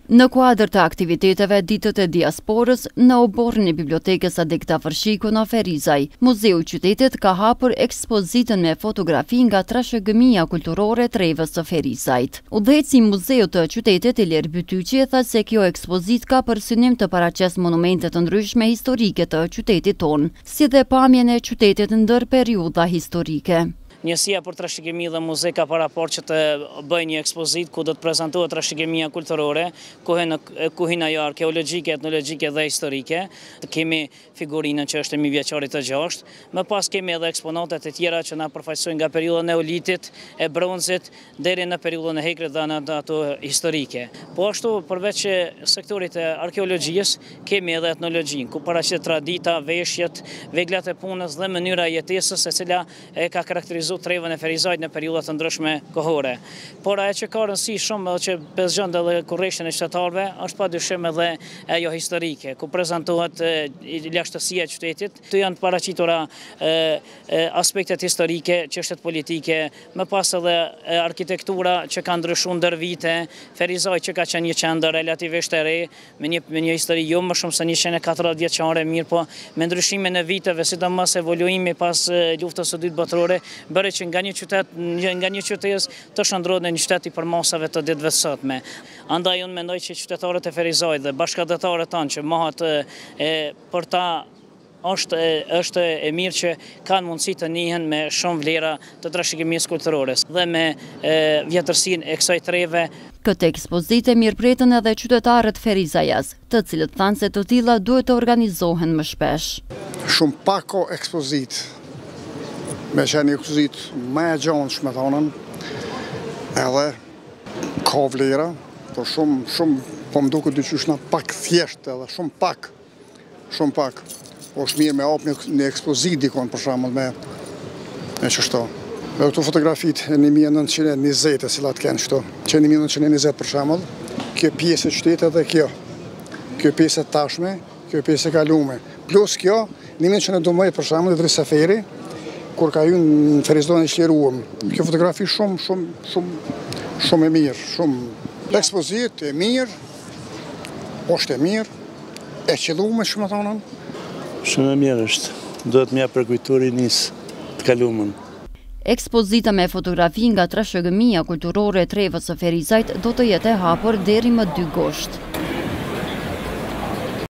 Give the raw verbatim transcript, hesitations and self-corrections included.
Në kuadër të aktiviteteve ditët e diasporës, në oborrin e bibliotekës Adekta Fërshiku në Ferizaj, Muzeu i Qytetit ka hapur ekspozitën me fotografi nga trashëgimia kulturore Trevës së Ferizajt. Udhëheci i Muzeut të Qytetit Ilir Bytyqi tha se kjo ekspozitë ka për synim të paraqes monumente të ndryshme historike të qytetit tonë, si dhe pamjen e qytetit ndër periudha historike. Njësia për trashëgimi dhe muze ka paraport që të bëjë një ekspozit ku do të prezentohet trashëgimia kulturore, kuhin ajo arkeologjike, etnologjike dhe historike. Kemi figurinën që është e mijëvjeçarit të gjashtë, më pas kemi edhe eksponatet e tjera që na përfaqësojnë nga periudha e neolitit, e bronzit deri në periudhën e hekrit dhe në ato historike. Po ashtu përveç sektorit e arkeologjisë, kemi edhe etnologjinë, ku paraqet tradita, veshjet, veglat e punës dhe mënyra e jetesës e cila e ka karakterizuar Trevën e Ferizajt në periudha të ndryshme kohore. Por ajo që ka rëndësi shumë që bezgjon edhe kurreshtin e qytetarëve është padyshim edhe ajo historike, ku prezantohet lashtësia e qytetit. Këtu janë paraqitura aspektet historike, çështjet politike, më pas edhe arkitektura që ka ndryshuar ndër vite, Ferizaj që ka qenë një qendër relativisht e re, me një me një histori jo më shumë se njëqind e katërdhjetë vjeçare, mirë po me ndryshimin e viteve, sidomos evoluimi pas luftës së dytë botërore, që nga një qytet, nga një qytet të shndrohet në një qytet i përmasave të ditëve të sotme. Andaj unë mendoj që qytetarët e Ferizajt dhe bashkëdhetarët tanë që mohat për ta është, është e mirë që kanë mundësi të njihen me shumë vlera të trashëgimisë kulturore dhe me vjetërsinë e kësaj treve. Këtë ekspozitë mirëpretën edhe qytetarët Ferizajas, të cilët thanë se të tilla duhet të organizohen më shpesh. Shumë pak ka ekspozitë. Me që një ekspozit me e gjanë shme thonën, edhe ka vlera, por shumë, shumë, po më duke dyqyshna pak thjesht edhe, shumë pak, shumë pak. Po është mirë me apë një ekspozit dikon, për shambull, me, me qështo. Dhe këto fotografit e një mijë e nëntëqind e njëzet, e cilat kënë qëto, që një mijë e nëntëqind e njëzet, për shambull, kjo pjesë e qytetet dhe kjo, kjo pjesë e tashme, kjo pjesë e kalume. Plus kjo, një mijë e nëntëqind e njëzet, për shambull, dhe Saferi, kur ka ju në Ferizajin e qliruam. Kjo fotografi shumë, shumë, shumë, shumë e mirë, shumë ekspozit e mirë, është e mirë, e qëllume, shumë të thonë. Shumë e mirë është, duhet mja përkujturi njësë të kalumën. Ekspozita me fotografi nga trashëgimia kulturore e Trevës së Ferizajt do të jetë e hapur deri më dy gusht.